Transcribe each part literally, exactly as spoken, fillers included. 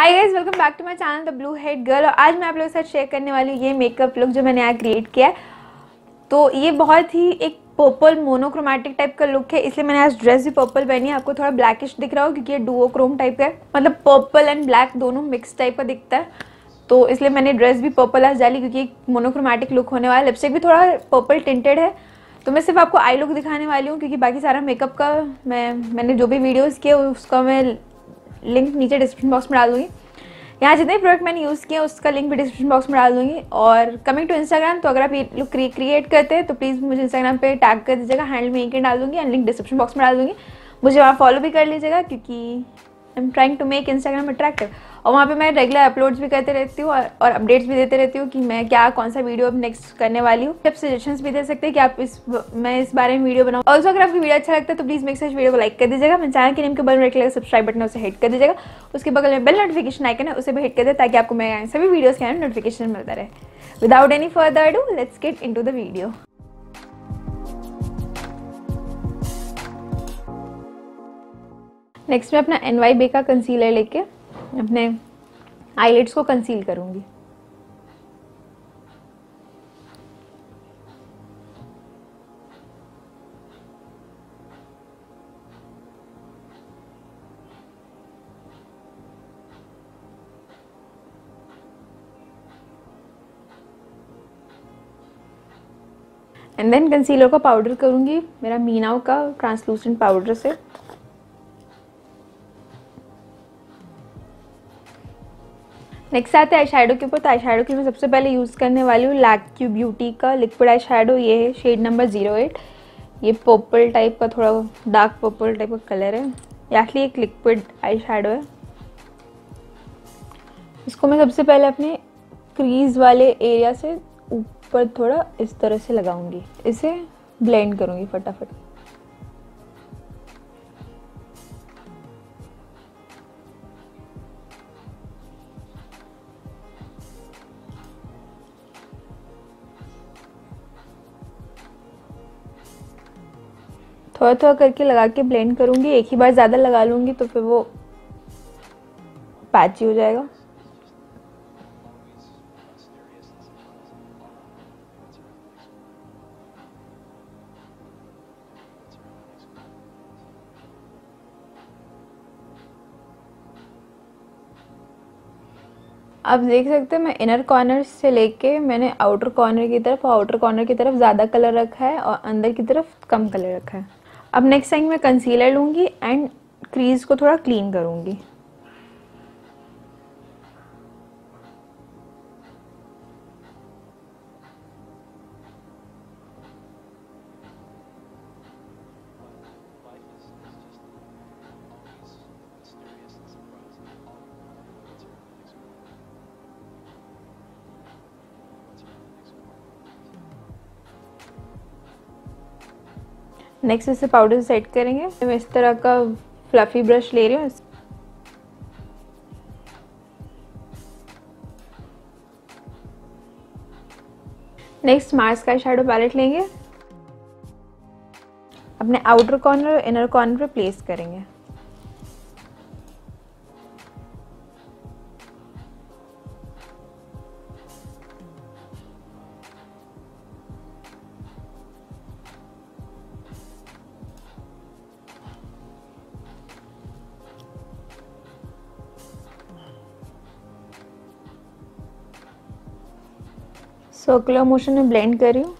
Hi guys, welcome back to my channel the blue head girl. और आज मैं आप लोगों के साथ शेयर करने वाली हूँ ये मेकअप लुक जो मैंने यहाँ क्रिएट किया है। तो ये बहुत ही एक पर्पल मोनोक्रोमेटिक टाइप का लुक है, इसलिए मैंने आज ड्रेस भी पर्पल पहनी है। आपको थोड़ा ब्लैकिश दिख रहा हो क्योंकि ये डुओक्रोम टाइप का है, मतलब पर्पल एंड ब्लैक दोनों मिक्स टाइप का दिखता है। तो इसलिए मैंने ड्रेस भी पर्पल आज डाली क्योंकि एक मोनोक्रोमेटिक लुक होने वाला है। लिपस्टिक भी थोड़ा पर्पल टिंटेड है। तो मैं सिर्फ आपको आई लुक दिखाने वाली हूँ क्योंकि बाकी सारा मेकअप का मैं मैंने जो भी वीडियोज़ किए उसका मैं लिंक नीचे डिस्क्रिप्शन बॉक्स में डाल दूँगी। यहाँ जितने प्रोडक्ट मैंने यूज़ किए उसका लिंक भी डिस्क्रिप्शन बॉक्स में डाल दूँगी। और कमिंग टू इंस्टाग्राम, तो अगर आप ये लुक क्रिएट करते हैं तो प्लीज़ मुझे इंस्टाग्राम पे टैग कर दीजिएगा, हैंडल में एक डाल दूँगी एंड लिंक डिस्क्रिप्शन बॉक्स में डाल दूँगी। मुझे वहाँ फॉलो भी कर लीजिएगा क्योंकि I am trying to make Instagram attractive. और वहाँ पे मैं रेगुलर अपलोड्स भी करते रहती हूँ और, और अपडेट्स भी देते रहती हूँ कि मैं क्या कौन सा वीडियो अब नेक्स्ट करने वाली हूँ। आप सजेशंस भी दे सकते हैं कि आप इस मैं इस बारे में वीडियो बनाऊँ। ऑल्सो अगर आपको वीडियो अच्छा लगता है तो प्लीज़ मेक श्योर वीडियो को लाइक कर दीजिएगा। मैं चैनल के नेम के बगल में रेड सब्सक्राइब बटन उसे हिट कर दीजिएगा। उसके बगल में बेल नोटिफिकेशन आइकन है, उसे भी हिट कर दे ताकि आपको मेरे सभी वीडियोज़ के नोटिफिकेशन मिलता रहे। Without any further do, let's get into the video. Next मैं अपना एन वाई बे का कंसीलर लेके अपने आईलिड्स को कंसील करूंगी। एंड देन कंसीलर का पाउडर करूंगी मेरा मीनाओ का ट्रांसलूसेंट पाउडर से। नेक्स्ट आते हैं आई शेडो के ऊपर। तो आई शेडो की मैं सबसे पहले यूज़ करने वाली हूँ लैक क्यू ब्यूटी का लिक्विड आई शेडो। ये है शेड नंबर ज़ीरो एट। ये पर्पल टाइप का, थोड़ा डार्क पर्पल टाइप का कलर है। ये एक्चुअली एक लिक्विड आई शेडो है। इसको मैं सबसे पहले अपने क्रीज वाले एरिया से ऊपर थोड़ा इस तरह से लगाऊंगी। इसे ब्लेंड करूँगी फटाफट। थोड़ा थोड़ा करके लगा के ब्लेंड करूँगी। एक ही बार ज़्यादा लगा लूँगी तो फिर वो पैची हो जाएगा। आप देख सकते हैं मैं इनर कॉर्नर से लेके मैंने आउटर कॉर्नर की तरफ आउटर कॉर्नर की तरफ ज़्यादा कलर रखा है और अंदर की तरफ कम कलर रखा है। अब नेक्स्ट टाइम मैं कंसीलर लूँगी एंड क्रीज को थोड़ा क्लीन करूँगी। नेक्स्ट इसे पाउडर से सेट करेंगे। मैं इस तरह का फ्लफी ब्रश ले रही हूँ। नेक्स्ट मार्स का शैडो पैलेट लेंगे, अपने आउटर कॉर्नर और इनर कॉर्नर पे प्लेस करेंगे। सर्कुलर मोशन में ब्लेंड कर रही हूँ।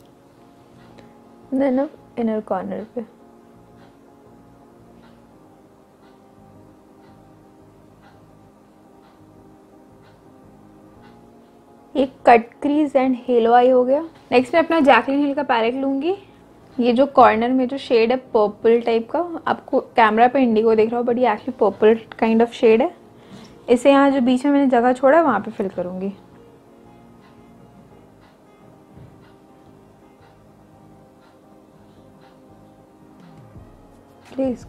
देन अब इनर कॉर्नर पे एक cut crease and halo eye हो गया। नेक्स्ट मैं अपना जैकलिन हिल का पैलेट लूँगी। ये जो कॉर्नर में जो शेड है पर्पल टाइप का, आपको कैमरा पे इंडिगो दिख रहा हो बट ये actually purple kind of shade है। इसे यहाँ जो बीच में मैंने जगह छोड़ा है वहाँ पे फिल करूँगी। प्लीज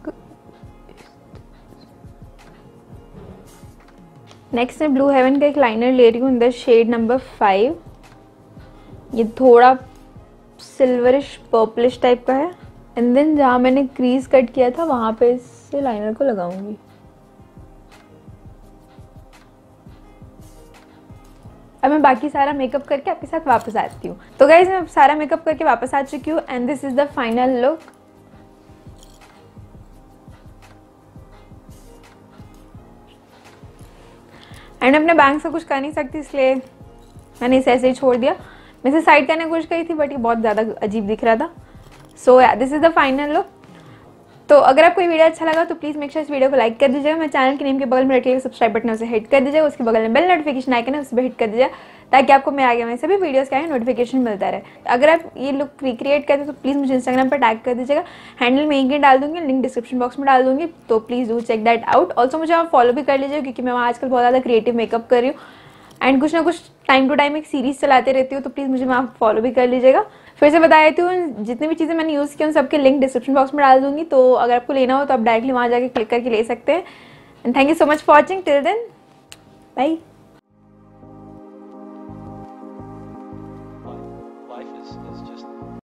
नेक्स्ट मैं ब्लू हेवन का एक लाइनर ले रही हूँ in the shade number five. ये थोड़ा सिल्वरिश पर्पलिश टाइप का है। एंड देन जहाँ मैंने क्रीज कट किया था वहाँ पे इससे लाइनर को लगाऊंगी। अब मैं बाकी सारा मेकअप करके आपके साथ वापस आती हूँ। तो गाइज मैं सारा मेकअप करके वापस आ चुकी हूँ and this is the final look. And अपने बैंक से कुछ कर नहीं सकती इसलिए मैंने इसे ऐसे ही छोड़ दिया। मैं इसे साइड करने की कोशिश करी थी बट ये बहुत ज़्यादा अजीब दिख रहा था। So yeah this is the final look. तो अगर आपको ये वीडियो अच्छा लगा तो प्लीज़ मेक श्योर इस वीडियो को लाइक कर दीजिएगा। मेरे चैनल के नेम के बगल में रेड कलर सब्सक्राइब बटन उसे हिट कर दीजिएगा। उसके बगल में बेल नोटिफिकेशन आइकन है उसे भी हिट कर दीजिएगा ताकि आपको मैं आगे में सभी वीडियोस का नोटिफिकेशन मिलता रहे। अगर आप ये लुक रिक्रिएट करते तो प्लीज़ मुझे इंस्टाग्राम पर टैग कर दीजिएगा। हैंडल मैं यहीं डाल दूंगी, लिंक डिस्क्रिप्शन बॉक्स में डाल दूंगी, तो please do check that out. Also मुझे आप फॉलो भी कर लीजिए क्योंकि मैं वहाँ आजकल बहुत ज़्यादा क्रिएटिव मेकअप कर रही हूँ एंड कुछ ना कुछ टाइम टू टाइम एक सीरीज चलाते रहती हूँ, तो प्लीज़ मुझे वहाँ फॉलो भी कर लीजिएगा। फिर से बता देती हूँ जितनी भी चीज़ें मैंने यूज़ की उन सबके लिंक डिस्क्रिप्शन बॉक्स में डाल दूंगी, तो अगर आपको लेना हो तो आप डायरेक्टली वहाँ जाके क्लिक करके ले सकते हैं। And thank you so much for watching. Till then bye. Life is, is just